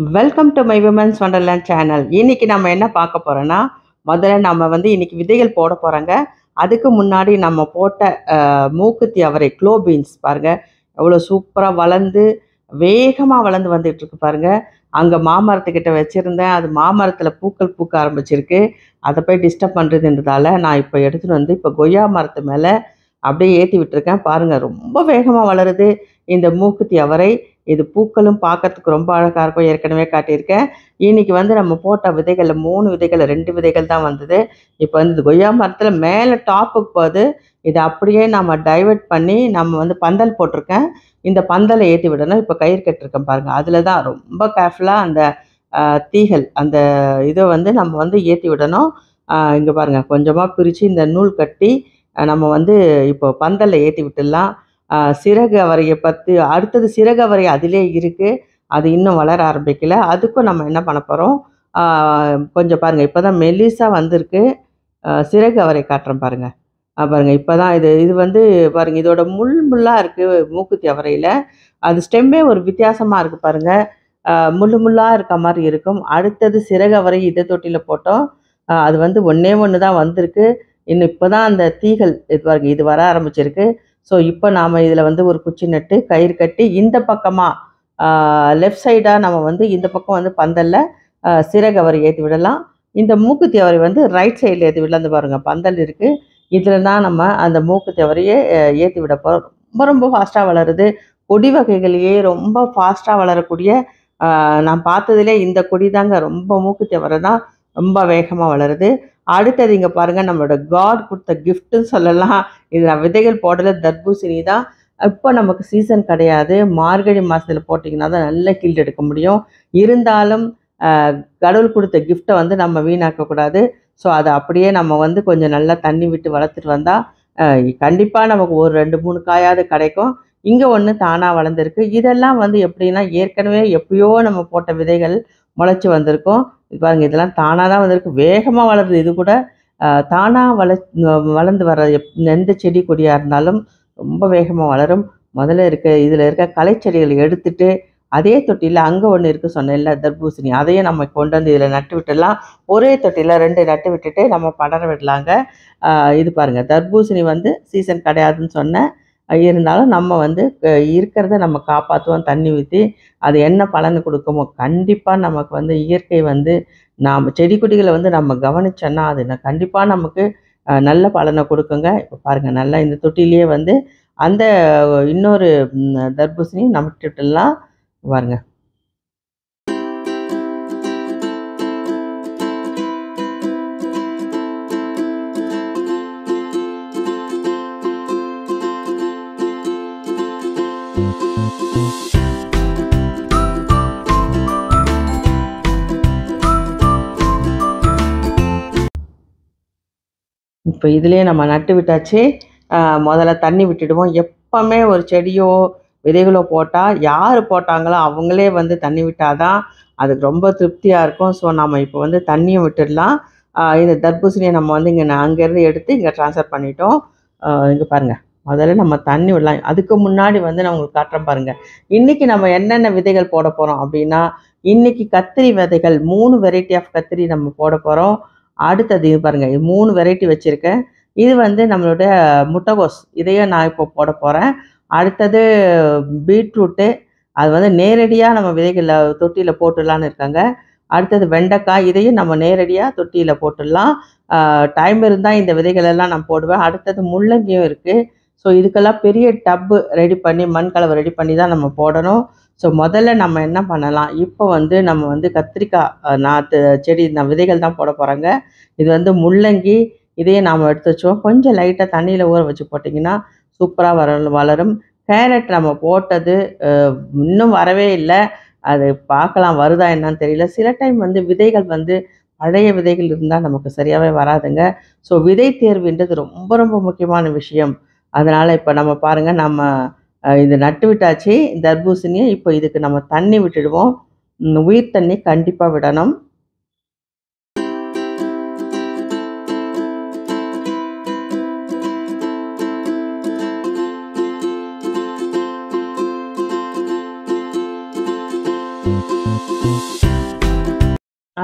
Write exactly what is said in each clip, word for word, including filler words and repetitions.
Welcome to my women's wonderland channel. இன்னைக்கு நம்ம என்ன பார்க்க போறோம்னா, முதல்ல நம்ம வந்து இன்னைக்கு விதைகள் போட போறோங்க. அதுக்கு முன்னாடி நம்ம போட்ட அஹ், மூக்குத்தி அவரை க்ளோ பீன்ஸ் பாருங்க, எவ்வளோ சூப்பராக வளர்ந்து வேகமாக வளர்ந்து வந்துட்டு இருக்கு பாருங்க. அங்கே மாமரத்துக்கிட்ட வச்சிருந்தேன், அது மாமரத்தில் பூக்கள் பூக்க ஆரம்பிச்சிருக்கு. அதை போய் டிஸ்டர்ப் பண்ணுறதுன்றதால நான் இப்போ எடுத்துகிட்டு வந்து இப்போ கொய்யா மரத்து மேலே அப்படியே ஏற்றி விட்டுருக்கேன். பாருங்க, ரொம்ப வேகமாக வளருது இந்த மூக்குத்தி அவரை. இது பூக்களும் பார்க்கறதுக்கு ரொம்ப அழகாக இருக்கும். ஏற்கனவே காட்டியிருக்கேன். இன்னைக்கு வந்து நம்ம போட்ட விதைகள் மூணு விதைகள் ரெண்டு விதைகள் தான் வந்தது. இப்போ வந்து இது கொய்யா மரத்தில் மேலே டாப்புக்கு போகுது. இதை அப்படியே நம்ம டைவர்ட் பண்ணி நம்ம வந்து பந்தல் போட்டிருக்கேன். இந்த பந்தலை ஏற்றி விடணும். இப்போ கயிறு கட்டிருக்கேன் பாருங்கள். அதில் தான் ரொம்ப கேர்ஃபுல்லாக அந்த ஆஹ், தீகள் அந்த இதை வந்து நம்ம வந்து ஏற்றி விடணும். இங்கே பாருங்கள், கொஞ்சமாக பிரித்து இந்த நூல் கட்டி ஆஹ், நம்ம வந்து இப்போ பந்தலில் ஏற்றி விட்டுடலாம். ஆஹ் சிறகு அவரையை பற்றி அடுத்தது சிறகு அவரை அதிலே இருக்குது. அது இன்னும் வளர ஆரம்பிக்கல. அதுக்கும் நம்ம என்ன பண்ண போகிறோம், கொஞ்சம் பாருங்கள், இப்போ தான் மெல்லிஸாக வந்திருக்கு. ஆஹ் சிறகு அவரை காட்டுறேன் பாருங்கள். பாருங்கள், இப்போ தான் இது இது வந்து பாருங்கள், இதோட முள் முள்ளாக இருக்குது மூக்குத்தி அவரையில். அது ஸ்டெம்மே ஒரு வித்தியாசமாக இருக்குது பாருங்கள். ஆஹ் முள்ளு முள்ளாக இருக்க மாதிரி இருக்கும். அடுத்தது சிறகு அவரை இதை தொட்டியில் போட்டோம். ஆஹ் அது வந்து ஒன்றே ஒன்று தான் வந்திருக்கு. இன்னும் இப்போ தான் அந்த தீகள் இது பாருங்க, இது வர ஆரம்பிச்சிருக்கு. ஸோ இப்போ நாம் இதில் வந்து ஒரு குச்சி நட்டு கயிறு கட்டி இந்த பக்கமாக லெஃப்ட் சைடாக நம்ம வந்து இந்த பக்கம் வந்து பந்தலில் சிறகு அவரை ஏற்றி விடலாம். இந்த மூக்குத்தி அவரை வந்து ரைட் சைடில் ஏற்றி விடலாம். அந்த பாருங்கள், பந்தல் இருக்குது. இதில் தான் நம்ம அந்த மூக்குத்தி அவரையே ஏற்றி விட போகிறோம். ரொம்ப ரொம்ப ஃபாஸ்ட்டாக வளருது. கொடி வகைகளையே ரொம்ப ஃபாஸ்ட்டாக வளரக்கூடிய ஆஹ், நான் பார்த்ததுலே இந்த கொடி தாங்க, ரொம்ப மூக்குத்தி அவரை தான் ரொம்ப வேகமாக வளருது. அடுத்தது இங்கே பாருங்கள், நம்மளோட காட் கொடுத்த கிஃப்ட்டுன்னு சொல்லலாம். இது நான் விதைகள் போடல, தர்பூசணி தான். இப்போ நமக்கு சீசன் கிடையாது. மார்கழி மாதத்தில் போட்டிங்கன்னா தான் நல்ல கீல்டு எடுக்க முடியும். இருந்தாலும் ஆஹ், கடவுள் கொடுத்த கிஃப்ட்டை வந்து நம்ம வீணாக்கக்கூடாது. ஸோ அதை அப்படியே நம்ம வந்து கொஞ்சம் நல்லா தண்ணி விட்டு வளர்த்துட்டு வந்தால் கண்டிப்பாக நமக்கு ஒரு ரெண்டு மூணு காயாவது கிடைக்கும். இங்கே ஒன்று தானாக வளர்ந்துருக்கு. இதெல்லாம் வந்து எப்படின்னா, ஏற்கனவே எப்பயோ நம்ம போட்ட விதைகள் முளைச்சி வந்திருக்கும். இது பாருங்க, இதெல்லாம் தானாக தான் வந்திருக்கு. வேகமாக வளருது. இது கூட தானாக வள வளர்ந்து வர எப் எந்த செடி கொடியாக இருந்தாலும் ரொம்ப வேகமாக வளரும். முதல்ல இருக்க இதில் இருக்க களைச்செடிகளை எடுத்துட்டு அதே தொட்டியில் அங்கே ஒன்று இருக்குது சொன்னேன்ல, தர்பூசணி, அதையும் நம்ம கொண்டு வந்து இதில் நட்டு விட்டுடலாம். ஒரே தொட்டியில் ரெண்டு நட்டு விட்டுட்டு நம்ம படர விடலாங்க. ஆஹ் இது பாருங்கள், தர்பூசணி வந்து சீசன் கிடையாதுன்னு சொன்னேன். இருந்தாலும் நம்ம வந்து அஹ் இருக்கிறத நம்ம காப்பாற்றுவோம். தண்ணி ஊற்றி அது என்ன பலன் கொடுக்குமோ கண்டிப்பாக நமக்கு வந்து இயற்கை வந்து நாம் செடி கொடிகளை வந்து நம்ம கவனிச்சோன்னா அது ந- கண்டிப்பாக நமக்கு அஹ், நல்ல பலனை கொடுக்குங்க. இப்போ பாருங்கள், நல்லா இந்த தொட்டிலேயே வந்து அந்த இன்னொரு ம், தர்பூசணி நட்டுட்டுலாம் பாருங்க. இப்போ இதுலேயே நம்ம நட்டு விட்டாச்சு. ஆஹ் முதல்ல தண்ணி விட்டுடுவோம். எப்பவுமே ஒரு செடியோ விதைகளோ போட்டால் யார் போட்டாங்களோ அவங்களே வந்து தண்ணி விட்டாதான் அதுக்கு ரொம்ப திருப்தியாக இருக்கும். ஸோ நம்ம இப்போ வந்து தண்ணியும் விட்டுடலாம். ஆஹ் இந்த தர்பூசணியை நம்ம வந்து இங்கே அங்கேருந்து எடுத்து இங்கே ட்ரான்ஸ்ஃபர் பண்ணிட்டோம். இங்கே பாருங்கள், முதல்ல நம்ம தண்ணி விடலாம். அதுக்கு முன்னாடி வந்து நான் உங்களுக்கு காட்டுறேன் பாருங்கள். இன்றைக்கி நம்ம என்னென்ன விதைகள் போட போகிறோம் அப்படின்னா, இன்றைக்கி கத்திரி விதைகள் மூணு வெரைட்டி ஆஃப் கத்திரி நம்ம போட போகிறோம். அடுத்தது இது பாருங்கள், இது மூணு வெரைட்டி வச்சுருக்கேன். இது வந்து நம்மளோட முட்டைகோஸ், இதையும் நான் இப்போ போட போகிறேன். அடுத்தது பீட்ரூட்டு, அது வந்து நேரடியாக நம்ம விதைகளில் தொட்டியில் போட்டுடலான்னு இருக்காங்க. அடுத்தது வெண்டைக்காய், இதையும் நம்ம நேரடியாக தொட்டியில் போட்டுடலாம். டைம் இருந்தால் இந்த விதைகளெல்லாம் நான் போடுவேன். அடுத்தது முள்ளங்கியும் இருக்குது. ஸோ இதுக்கெல்லாம் பெரிய டப்பு ரெடி பண்ணி மண் கலவை ரெடி பண்ணி தான் நம்ம போடணும். ஸோ முதல்ல நம்ம என்ன பண்ணலாம், இப்போ வந்து நம்ம வந்து கத்திரிக்காய் அஹ், நாற்று செடி நான் விதைகள் தான் போட போகிறாங்க. இது வந்து முள்ளங்கி, இதையே நாம் எடுத்து வச்சோம். கொஞ்சம் லைட்டாக தண்ணியில் ஊற வச்சு போட்டிங்கன்னா சூப்பராக வர வளரும். கேரட் நம்ம போட்டது அஹ், இன்னும் வரவே இல்லை. அது பார்க்கலாம் வருதா என்னன்னு தெரியல. சில டைம் வந்து விதைகள் வந்து பழைய விதைகள் இருந்தால் நமக்கு சரியாகவே வராதுங்க. ஸோ விதை தேர்வுன்றது ரொம்ப ரொம்ப முக்கியமான விஷயம். அதனால் இப்போ நம்ம பாருங்கள், நம்ம அஹ், இது நட்டு விட்டாச்சு தர்பூசணியை. இப்போ இதுக்கு நம்ம தண்ணி விட்டுடுவோம். ம், உயிர் தண்ணி கண்டிப்பாக விடணும். Thank you.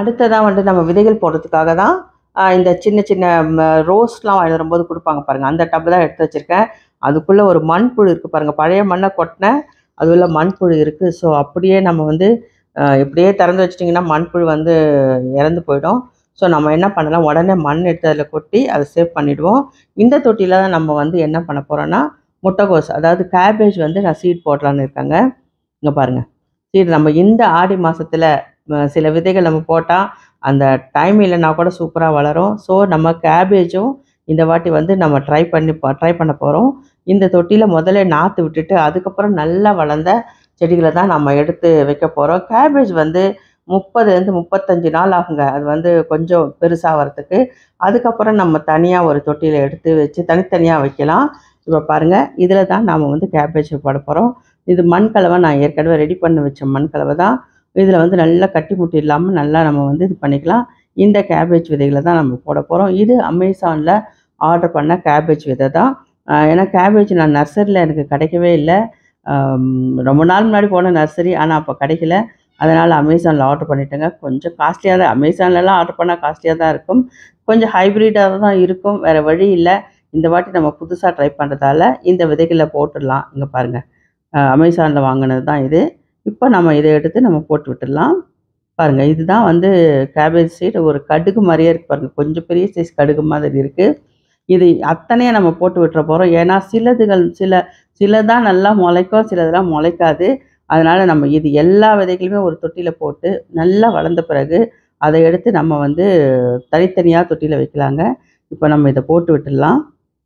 அடுத்ததா வந்து நம்ம விதைகள் போடுறதுக்காக தான் அ இந்த சின்ன சின்ன ம ரோஸ்லாம் வாங்கிட்டு வரும்போது குடுப்பாங்க பாருங்க. அந்த டப் தான் எடுத்து வச்சிருக்கேன். அதுக்குள்ள ஒரு மண்புழு இருக்கு பாருங்க. பழைய மண்ண கொட்னேன். அது உள்ள மண்புழு இருக்கு. ஸோ அப்படியே நம்ம வந்து அ இப்படியே திறந்து வச்சுட்டிங்கன்னா மண்புழு வந்து இறந்து போயிடும். ஸோ நம்ம என்ன பண்ணலாம், உடனே மண் எடுத்து அதில கொட்டி அத சேவ் பண்ணிடுவோம். இந்த தொட்டியில தான் நம்ம வந்து என்ன பண்ண போறோம்னா, முட்டைகோஸ் அதாவது கேபேஜ் வந்து நான் சீட் போடலான்னு இருக்கேங்க. இங்க பாருங்க. சீட் நம்ம இந்த ஆடி மாசத்துல அ சில விதைகள் நம்ம போட்டா, அந்த டைம் இல்லன்னா கூட சூப்பரா வளரும். ஸோ நம்ம கேபேஜும் இந்த வாட்டி வந்து நம்ம ட்ரை பண்ணி ப ட்ரை பண்ண போறோம். இந்த தொட்டியில முதல்ல நாத்து விட்டுட்டு, அதுக்கப்புறம் நல்லா வளர்ந்த செடிகள தான் நம்ம எடுத்து வைக்க போறோம். கேபேஜ் வந்து முப்பதுலேருந்து முப்பத்தஞ்சு நாள் ஆகுங்க. அது வந்து கொஞ்சம் பெருசாவறதுக்கு. அதுக்கப்புறம் நம்ம தனியா ஒரு தொட்டியில எடுத்து வச்சு தனித்தனியா வைக்கலாம். இப்ப பாருங்க, இதில தான் நாம வந்து கேபேஜ் போட போறோம். இது மண் கலவை நான் ஏற்கனவே ரெடி பண்ணி வச்ச மண் கலவை தான். இதில வந்து நல்லா கட்டி முட்டி இல்லாம நல்லா நம்ம வந்து இது பண்ணிக்கலாம். இந்த கேபேஜ் விதைகள தான் நம்ம போட போறோம். இது அமேசான்ல ஆர்டர் பண்ண கேபேஜ் விதை தான். அ ஏன்னா கேபேஜ் நான் நர்சரில எனக்கு கிடைக்கவே இல்ல. அம் ரொம்ப நாள் முன்னாடி போன நர்சரி. ஆனா அப்ப கிடைக்கல. அதனால அமேசான்ல ஆர்டர் பண்ணிட்டேங்க. கொஞ்சம் காஸ்ட்லியா தான் அமேசான்லலாம் ஆர்டர் பண்ணா காஸ்ட்லியா தான் இருக்கும். கொஞ்சம் ஹைபிரிட்டா தான் இருக்கும். வேற வழி இல்ல. இந்த வாட்டி நம்ம புதுசா ட்ரை பண்றதால இந்த விதைகள போட்டுடலாம். இங்க பாருங்க. அ அமேசான்ல வாங்குனது தான் இது. இப்ப நம்ம இத எடுத்து நம்ம போட்டு விட்டுடலாம். பாருங்க இதுதான் வந்து கேபேஜ் சீட். ஒரு கடுகு மாரியே இருக்கு பாருங்க. கொஞ்சம் பெரிய சைஸ் கடுகு மாதிரி இருக்கு. இது அத்தனையும் நம்ம போட்டு விட்டுற போறோம். ஏன்னா சிலதுகள் சில சில தான் நல்லா முளைக்கும். சிலதெல்லாம் முளைக்காது. அதனால நம்ம இது எல்லா விதைகளுமே ஒரு தொட்டியில போட்டு நல்லா வளர்ந்த பிறகு, அத எடுத்து நம்ம வந்து தனித்தனியா தொட்டியில வைக்கலாங்க. இப்ப நம்ம இத போட்டு விட்டுடலாம்.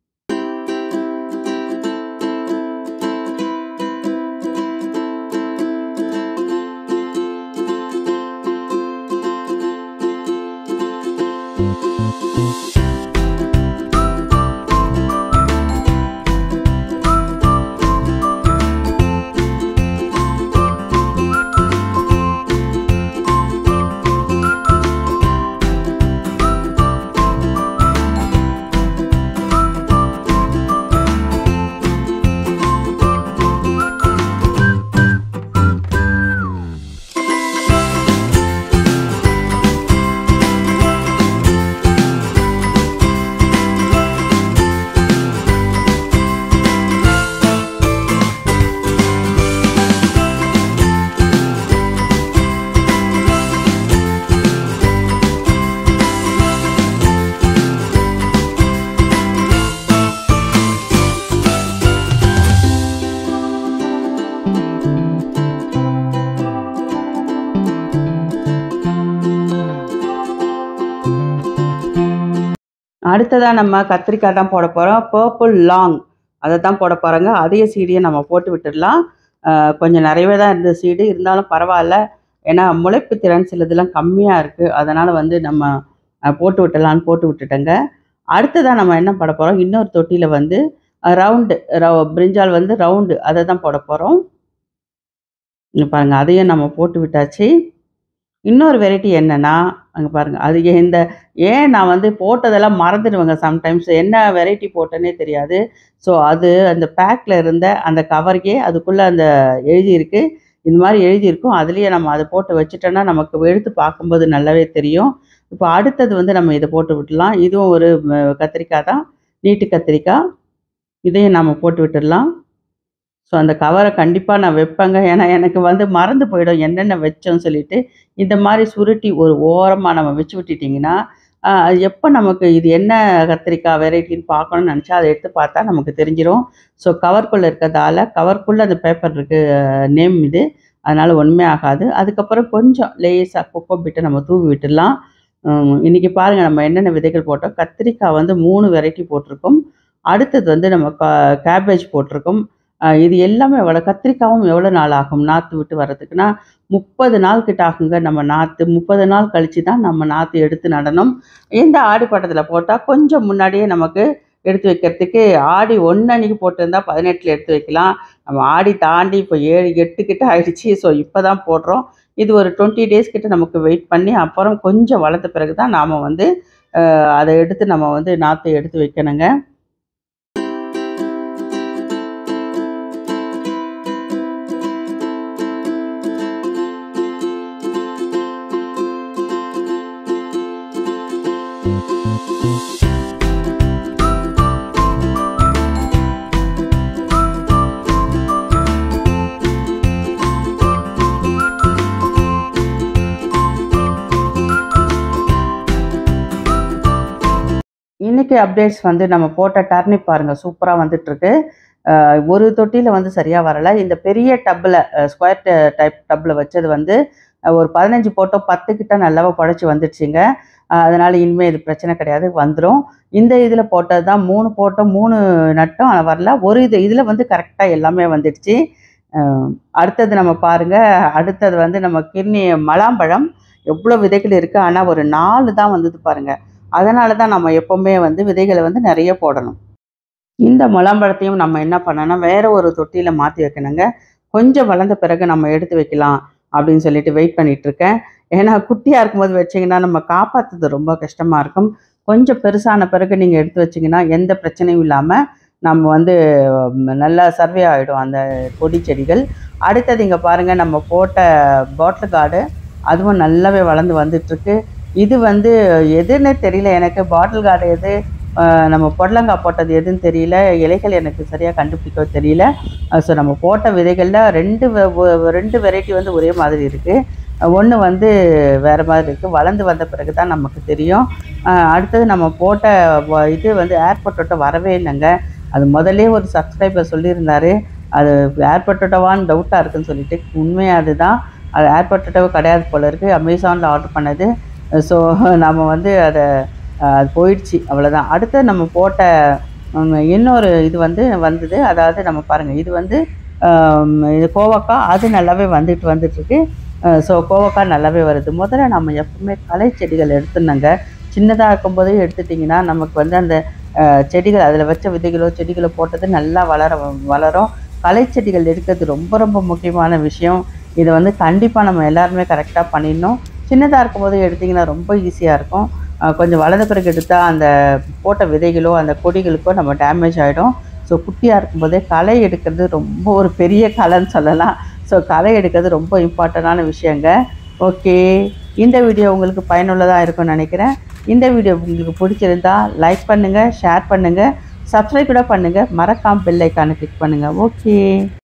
அடுத்ததா நம்ம கத்திரிக்காய் தான் போட போறோம். பர்பிள் லாங் அத தான் போட போறோங்க. அதையும் சீடையும் நம்ம போட்டு விட்டுடலாம். அ கொஞ்சம் நிறையவே தான் இருந்தது சீடு. இருந்தாலும் பரவால்ல. ஏன்னா முளைப்பு திறன் சிலதெல்லாம் கம்மியா இருக்கு. அதனால வந்து நம்ம அ போட்டு விட்டுடலான்னு போட்டு விட்டுட்டேங்க. அடுத்ததா நம்ம என்ன போட போறோம், இன்னொரு தொட்டியில வந்து அ ரவுண்டு ரவ் பிரிஞ்சால் வந்து ரவுண்டு அத தான் போட போறோம். இங்க பாருங்க அதையும் நம்ம போட்டு விட்டாச்சு. இன்னொரு வெரைட்டி என்னன்னா, அங்க பாருங்க. அது ஏன் இந்த ஏன் நான் வந்து போட்டதெல்லாம் மறந்துடுவேங்க சம்டைம்ஸ். என்ன வெரைட்டி போட்டேன்னே தெரியாது. ஸோ அது அந்த பேக்ல இருந்த அந்த கவருக்கே அதுக்குள்ள அந்த எழுதியிருக்கு. இந்த மாரி எழுதியிருக்கும். அதிலேயே நம்ம அத போட்டு வச்சுட்டோம்னா, நமக்கு எடுத்து பார்க்கும்போது நல்லாவே தெரியும். இப்போ அடுத்தது வந்து நம்ம இத போட்டு விட்டுடலாம். இதுவும் ஒரு ம கத்திரிக்காய் தான். நீட்டு கத்திரிக்காய். இதையும் நம்ம போட்டு விட்டுடலாம். ஸோ அந்த கவர கண்டிப்பா நான் வைப்பேங்க. ஏன்னா எனக்கு வந்து மறந்து போயிடும் என்னென்ன வச்சோம்னு சொல்லிட்டு. இந்த மாரி சுருட்டி ஒரு ஓரமா நம்ம வச்சு விட்டுட்டீங்கன்னா, அ அது எப்ப நமக்கு இது என்ன கத்திரிக்காய் வெரைட்டின்னு பார்க்கணும்னு நெனச்சா, அத எடுத்து பார்த்தா நமக்கு தெரிஞ்சிரும். ஸோ கவர்க்குள்ள இருக்கிறதால கவர்க்குள்ள அந்த பேப்பர் இருக்கு நேம் இது. அதனால ஒண்ணுமே ஆகாது. அதுக்கப்புறம் கொஞ்சம் லேசா கொக்கோ பிட்ட நம்ம தூவி விட்டுடலாம். ம் இன்னைக்கு பாருங்க நம்ம என்னென்ன விதைகள் போட்டோம். கத்திரிக்காய் வந்து மூணு வெரைட்டி போட்டிருக்கோம். அடுத்தது வந்து நம்ம க கேபேஜ் போட்டிருக்கோம். அ இது எல்லாமே எவ்வளோ கத்திரிக்காவும் எவ்வளோ நாள் ஆகும் நாத்து விட்டு வர்றதுக்குன்னா, முப்பது நாள் கிட்ட ஆகுங்க நம்ம நாத்து. முப்பது நாள் கழிச்சு தான் நம்ம நாத்து எடுத்து நடணும். இந்த ஆடி பட்டத்தில போட்டா கொஞ்சம் முன்னாடியே நமக்கு எடுத்து வைக்கிறதுக்கு ஆடி ஒன்று அன்னைக்கு போட்டிருந்தா பதினெட்டில எடுத்து வைக்கலாம். நம்ம ஆடி தாண்டி இப்போ ஏழு, எட்டு கிட்ட ஆயிடுச்சு. ஸோ இப்ப தான் போடுறோம். இது ஒரு இருபது டேஸ் கிட்ட நமக்கு வெயிட் பண்ணி, அப்புறம் கொஞ்சம் வளர்ந்த பிறகு தான் நாம வந்து அ அத எடுத்து நம்ம வந்து நாத்த எடுத்து வைக்கணுங்க. இன்றைக்கி அப்டேட்ஸ் வந்து நம்ம போட்ட டர்னிப் பாருங்கள் சூப்பராக வந்துட்டுருக்கு. ஒரு தொட்டியில் வந்து சரியாக வரலை. இந்த பெரிய டப்பில் ஸ்கொயர் டைப் டப்பில் வச்சது வந்து ஒரு பதினஞ்சு போட்டோம், பத்து கிட்ட நல்லாவே புழைச்சி வந்துடுச்சிங்க. அதனால் இனிமேல் இது பிரச்சனை கிடையாது, வந்துடும். இந்த இதில் போட்டது தான் மூணு போட்டோம், மூணு நட்டும் ஆனால் வரல. ஒரு இது இதில் வந்து கரெக்டாக எல்லாமே வந்துடுச்சு. அடுத்தது நம்ம பாருங்கள், அடுத்தது வந்து நம்ம கிர்னி மலாம்பழம் எவ்வளோ விதைகள் இருக்குது, ஆனால் ஒரு நாலு தான் வந்தது பாருங்கள். அதனால தான் நம்ம எப்போவுமே வந்து விதைகளை வந்து நிறைய போடணும். இந்த முலாம்பழத்தையும் நம்ம என்ன பண்ணோன்னா வேறு ஒரு தொட்டியில் மாற்றி வைக்கணுங்க. கொஞ்சம் வளர்ந்த பிறகு நம்ம எடுத்து வைக்கலாம் அப்படின்னு சொல்லிட்டு வெயிட் பண்ணிகிட்ருக்கேன். ஏன்னா குட்டியாக இருக்கும்போது வச்சிங்கன்னா நம்ம காப்பாற்றுறது ரொம்ப கஷ்டமாக இருக்கும். கொஞ்சம் பெருசான பிறகு நீங்கள் எடுத்து வச்சிங்கன்னா எந்த பிரச்சனையும் இல்லாமல் நம்ம வந்து நல்லா சர்வே ஆகிடும் அந்த கொடி செடிகள். அடுத்தது இங்கே பாருங்கள், நம்ம போட்ட பாட்டில் கார்டு அதுவும் நல்லாவே வளர்ந்து வந்துட்டுருக்கு. இது வந்து எதுன்னு தெரியல எனக்கு, பாட்டில் கார்டு எது, நம்ம பொடலங்காய் போட்டது எதுன்னு தெரியல, இலைகள் எனக்கு சரியாக கண்டுபிடிக்க தெரியல. ஸோ நம்ம போட்ட விதைகளில் ரெண்டு ரெண்டு வெரைட்டி வந்து ஒரே மாதிரி இருக்குது, ஒன்று வந்து வேறு மாதிரி இருக்குது. வளர்ந்து வந்த பிறகு தான் நமக்கு தெரியும். அடுத்தது நம்ம போட்ட இது வந்து ஏர் பொட்டோட்டோ வரவே இல்லைங்க. அது முதல்லே ஒரு சப்ஸ்கிரைபர் சொல்லியிருந்தார், அது ஏர் பொட்டோட்டோவான்னு டவுட்டாக இருக்குதுன்னு சொல்லிட்டு. உண்மையாக அதுதான், அது ஏர் பொட்டோட்டோ கிடையாது போல இருக்குது, அமேசானில் ஆர்டர் பண்ணது. ஸோ நம்ம வந்து அதை அது போயிடுச்சு, அவ்வளோதான். அடுத்து நம்ம போட்ட இன்னொரு இது வந்து வந்தது, அதாவது நம்ம பாருங்கள், இது வந்து இது கோவக்காய், அது நல்லாவே வந்துட்டு வந்துட்டுருக்கு. ஸோ கோவக்காய் நல்லாவே வருது. முதல்ல நம்ம எப்பவுமே களை செடிகள் எடுத்துனங்க, சின்னதாக இருக்கும்போதே எடுத்துட்டிங்கன்னா நமக்கு வந்து அந்த செடிகள் அதில் வச்ச விதைகளோ செடிகளோ போட்டது நல்லா வளர வளரும். களை செடிகள் எடுக்கிறது ரொம்ப ரொம்ப முக்கியமான விஷயம். இதை வந்து கண்டிப்பாக நம்ம எல்லாருமே கரெக்டாக பண்ணிடணும். சின்னதாக இருக்கும்போது எடுத்திங்கன்னா ரொம்ப ஈஸியாக இருக்கும். கொஞ்சம் வளர்ந்த பிறகு எடுத்தால் அந்த போட்ட விதைகளோ அந்த கொடிகளுக்கோ நம்ம டேமேஜ் ஆகிடும். ஸோ குட்டியாக இருக்கும்போதே களை எடுக்கிறது ரொம்ப ஒரு பெரிய கலைன்னு சொல்லலாம். ஸோ களை எடுக்கிறது ரொம்ப இம்பார்ட்டண்டான விஷயங்க. ஓகே, இந்த வீடியோ உங்களுக்கு பயனுள்ளதாக இருக்கும்னு நினைக்கிறேன். இந்த வீடியோ உங்களுக்கு பிடிச்சிருந்தா லைக் பண்ணுங்கள், ஷேர் பண்ணுங்கள், சப்ஸ்கிரைப் கூட பண்ணுங்கள், மறக்காமல் பெல் ஐக்கானை கிளிக் பண்ணுங்கள். ஓகே.